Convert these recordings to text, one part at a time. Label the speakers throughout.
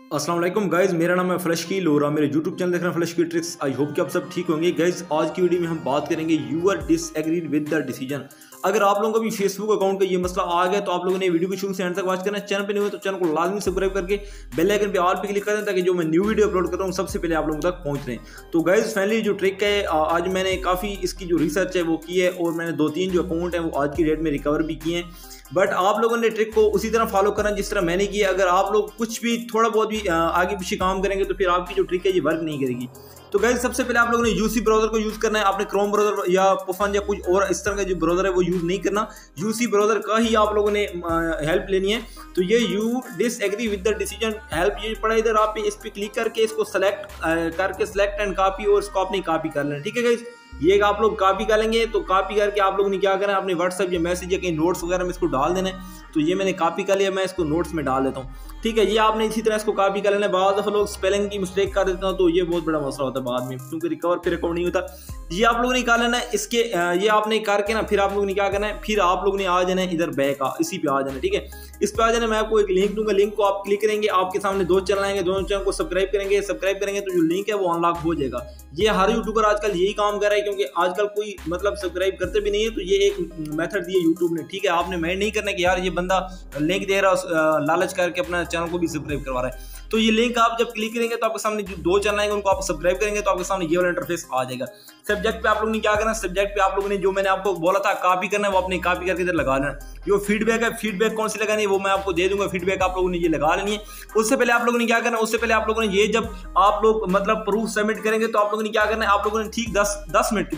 Speaker 1: अस्सलाम वालेकुम गाइज, मेरा नाम है फ्लशकील और मेरे यूट्यूब चैनल देख रहे हैं फ्लशकील ट्रिक्स। आई होप कि आप सब ठीक होंगे। गाइज आज की वीडियो में हम बात करेंगे you are disagreed with the decision. अगर आप लोगों का भी फेसबुक अकाउंट का ये मसला आ गया तो आप लोगों ने वीडियो को शुरू से एंड तक वॉच करना है। चैनल पे नहीं हुआ तो चैनल को लाजमी सब्सक्राइब करके बेल आइकन पे ऑल पे क्लिक कर दें ताकि जो मैं न्यू वीडियो अपलोड कर रहा हूँ सबसे पहले आप लोगों तक पहुंच रहे हैं। तो गाइज फाइनली जो ट्रिक है, आज मैंने काफ़ी इसकी जो रिसर्च है वो की है और मैंने 2-3 जो अकाउंट है वो आज की डेट में रिकवर भी किए हैं। बट आप लोगों ने ट्रिक को उसी तरह फॉलो करना जिस तरह मैंने किया। अगर आप लोग कुछ भी थोड़ा बहुत भी आगे पीछे काम करेंगे तो फिर आपकी जो ट्रिक है ये वर्क नहीं करेगी। तो गाइस सबसे पहले आप लोगों ने यूसी ब्राउजर को यूज करना है। आपने क्रोम ब्राउजर या पुफन या कुछ और इस तरह का जो ब्राउजर है वो यूज नहीं करना। यूसी ब्राउजर का ही आप लोगों ने हेल्प लेनी है। तो ये you disagree with the decision help ये पड़ा इधर, आप इस पे क्लिक करके इसको सेलेक्ट करके सेलेक्ट एंड कॉपी और इसको अपनी कॉपी कर लेना। ठीक है गाइस, ये आप लोग कॉपी करेंगे तो कॉपी करके आप लोगों ने क्या करना है, अपने व्हाट्सएप या मैसेज या कहीं नोट्स वगैरह में इसको डाल देना है। तो ये मैंने कॉपी कर लिया, मैं इसको नोट्स में डाल देता हूँ। ठीक है, ये आपने इसी तरह इसको कॉपी कर लेना है। बाद दफा लोग स्पेलिंग की मिस्टेक कर देते हैं तो ये बहुत बड़ा मसला होता है बाद में, क्योंकि रिकवर फिर अकाउंट नहीं होता। ये आप लोगों ने निकाल लेना है। इसके ये आपने करके ना फिर आप लोगों ने क्या करना है, फिर आप लोगों ने आ जाना है इधर बैक इसी पे आ जाना है। ठीक है, इस पे आ जाना, मैं आपको एक लिंक दूंगा, लिंक को आप क्लिक करेंगे, आपके सामने 2 चैनल आएंगे, दोनों चैनल को सब्सक्राइब करेंगे तो जो लिंक है वो अनलॉक हो जाएगा। ये हर यूट्यूबर आजकल यही काम कर रहा है, क्योंकि आजकल कोई मतलब सब्सक्राइब करते भी नहीं है। तो ये एक मेथड दिया यूट्यूब ने। ठीक है, आपने माइंड नहीं करना कि यार ये बंदा लिंक दे रहा है लालच करके अपना चैनल को भी सब्सक्राइब करवा रहा है। तो ये लिंक आप जब क्लिक करेंगे तो आपके सामने जो 2 चैनल आएंगे उनको आप सब्सक्राइब करेंगे तो आपके सामने ये वाला इंटरफेस आ जाएगा। सब्जेक्ट पे आप लोगों ने क्या करना है, सब्जेक्ट पे आप लोगों ने जो मैंने आपको बोला था कॉपी करना है वो अपनी कॉपी करके इधर लगा लेना। जो फीडबैक है, फीडबैक कौन सी लगानी है वो मैं आपको दे दूंगा। फीडबैक आप लोगों ने ये लगा लेनी है। उससे पहले आप लोगों ने क्या करना है, उससे पहले आप लोगों ने ये जब आप लोग मतलब प्रूफ सबमिट करेंगे तो आप लोगों ने क्या करना है, आप लोगों ने ठीक 10 मिनट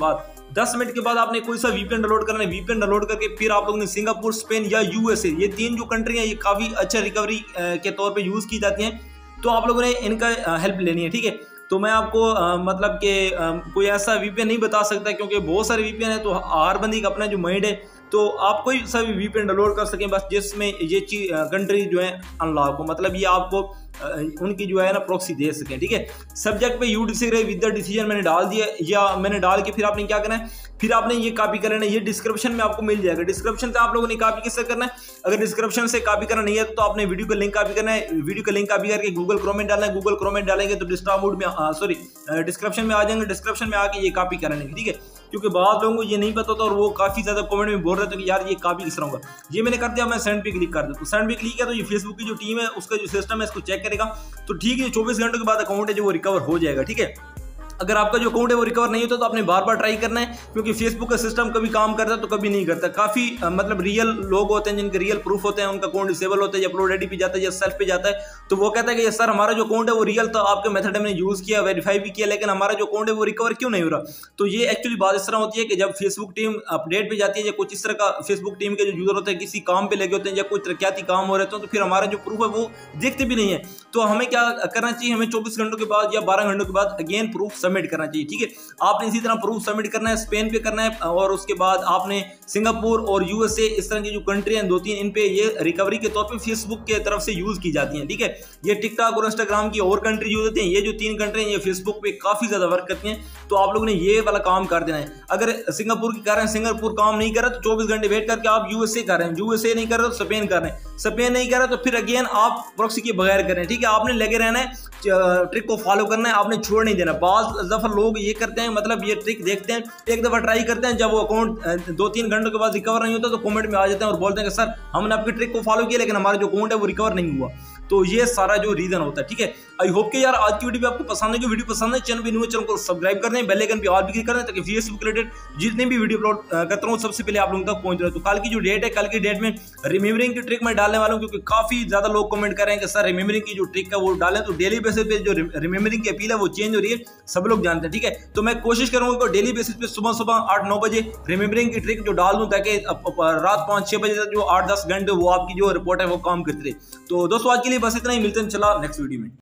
Speaker 1: के बाद आपने कोई सा वीपीएन डाउनलोड करना है। वीपीएन डाउनलोड करके फिर आप लोगों ने सिंगापुर, स्पेन या यूएसए, ये 3 जो कंट्री है ये काफी अच्छा रिकवरी के तौर पे यूज की जाती हैं। तो आप लोगों ने इनका हेल्प लेनी है। ठीक है, तो मैं आपको मतलब कि कोई ऐसा वीपीएन नहीं बता सकता क्योंकि बहुत सारे वीपीएन है, तो हर बंदी का अपना जो माइंड है। तो आप कोई सा भी वीपीएन डाउनलोड कर सकें बस जिसमें ये चीज कंट्री जो है अनलॉक हो, मतलब ये आपको उनकी जो है ना प्रॉक्सी दे सकें। ठीक है, सब्जेक्ट पे you disagree with the decision मैंने डाल दिया, या मैंने डाल के फिर आपने क्या करना है, फिर आपने ये कॉपी कर लेना है। ये डिस्क्रिप्शन में आपको मिल जाएगा। डिस्क्रिप्शन से आप लोगों ने कॉपी किससे करना है, अगर डिस्क्रिप्शन से कॉपी करना नहीं है तो आपने वीडियो का लिंक कॉपी करना है। वीडियो का लिंक कॉपी करके गूगल क्रोम में डालना है। गूगल क्रोम में डालेंगे तो डिस्क्रिप्शन में डिस्क्रिप्शन में आ जाएंगे। डिस्क्रिप्शन में आके ये कॉपी कर लेंगे। ठीक है, क्योंकि बहुत लोगों को ये नहीं पता होता और वो काफी ज्यादा कमेंट में बोल रहे थे कि यार ये कॉपी किस तरह होगा। ये मैंने कर दिया, मैं सेंड पे क्लिक कर दूं। तो सेंड पे क्लिक किया तो ये फेसबुक की जो टीम है उसका जो सिस्टम है इसको चेक करेगा। तो ठीक है, 24 घंटों के बाद अकाउंट है जो वो रिकवर हो जाएगा। ठीक है, अगर आपका जो अकाउंट है वो रिकवर नहीं होता तो आपने बार बार ट्राई करना है, क्योंकि फेसबुक का सिस्टम कभी काम करता है तो कभी नहीं करता। काफी मतलब रियल लोग होते हैं जिनके रियल प्रूफ होते हैं, उनका अकाउंट डिसेबल होता है या अपलोड आईडी पे जाता है या सेल्फ पे जाता है, तो वो कहता है कि सर हमारा जो अकाउंट है वो रियल था, आपके मेथड हमने यूज किया, वेरीफाई भी किया, लेकिन हमारा जो अकाउंट है वो रिकवर क्यों नहीं हो रहा। तो ये एक्चुअली बात इस तरह होती है कि जब फेसबुक टीम अपडेट पे जाती है या कुछ इस तरह का फेसबुक टीम के जो यूजर होते हैं किसी काम पे लगे होते हैं या कोई तरक्याती काम हो रहे हैं, तो फिर हमारा जो प्रूफ है वो देखते भी नहीं है। तो हमें क्या करना चाहिए, हमें 24 घंटों के बाद या 12 घंटों के बाद अगेन प्रूफ सबमिट करना चाहिए। ठीक है, आपने इसी तरह प्रूफ सबमिट करना है, स्पेन पे करना है और उसके बाद आपने सिंगापुर और यूएसए इस तरह की जो कंट्री हैं 2-3 इन पे ये रिकवरी के तौर पे फेसबुक के तरफ से यूज की जाती हैं। ठीक है, ये टिकटॉक और इंस्टाग्राम की और कंट्री यूज होती हैं, ये जो 3 कंट्री हैं ये फेसबुक पे काफी ज्यादा वर्क करती हैं। तो आप लोगों ने ये वाला काम कर देना है। अगर सिंगापुर की कर रहे हैं, सिंगापुर काम नहीं कर रहा तो 24 घंटे वेट करके आप यूएसए कर रहे हैं, यूएसए नहीं कर रहे तो स्पेन कर रहे हैं, स्पेन नहीं कर रहे तो फिर अगेन आप प्रॉक्सी के बगैर कर रहे हैं। ठीक है, आपने लगे रहना है, ट्रिक को फॉलो करना है, आपने छोड़ नहीं देना। बाज़ दफा लोग ये करते हैं, मतलब ये ट्रिक देखते हैं, एक दफा ट्राई करते हैं, जब वो अकाउंट 2-3 घंटों के बाद रिकवर नहीं होता तो कमेंट में आ जाते हैं और बोलते हैं कि सर हमने आपकी ट्रिक को फॉलो किया लेकिन हमारा जो अकाउंट है वो रिकवर नहीं हुआ। तो ये सारा जो रीजन होता है। ठीक है, आई होप कि यार आज की वीडियो आपको पसंद है। वीडियो पसंद है, चैनल पे न्यू है, चैनल को सब्सक्राइब कर दें, बेल आइकन पे ऑल भी क्लिक कर दें ताकि फेसबुक रिलेटेड जितने भी वीडियो अपलोड करता हूँ सबसे पहले आप लोगों तक पहुंच रहे। तो कल की जो डेट है, कल की डेट में रिमेंबरिंग की ट्रिक मैं डालने वाला हूँ, क्योंकि काफी ज्यादा लोग कमेंट कर रहे हैं कि सर रिमेंबरिंग की जो ट्रिक है वो डालें। तो डेली बेसिस पे जो रिमेंबरिंग की अपील है वो चेंज हो रही है, सब लोग जानते हैं। ठीक है, तो मैं कोशिश करूंगा कि डेली बेसिस पे सुबह 8-9 बजे रिमेंबरिंग की ट्रिक जो डाल दूं ताकि रात 5-6 बजे तक जो 8-10 घंटे वो आपकी जो रिपोर्ट है वो काम करती रहे। तो दोस्तों आज के लिए बस इतना ही, मिलते हैं चला नेक्स्ट वीडियो में।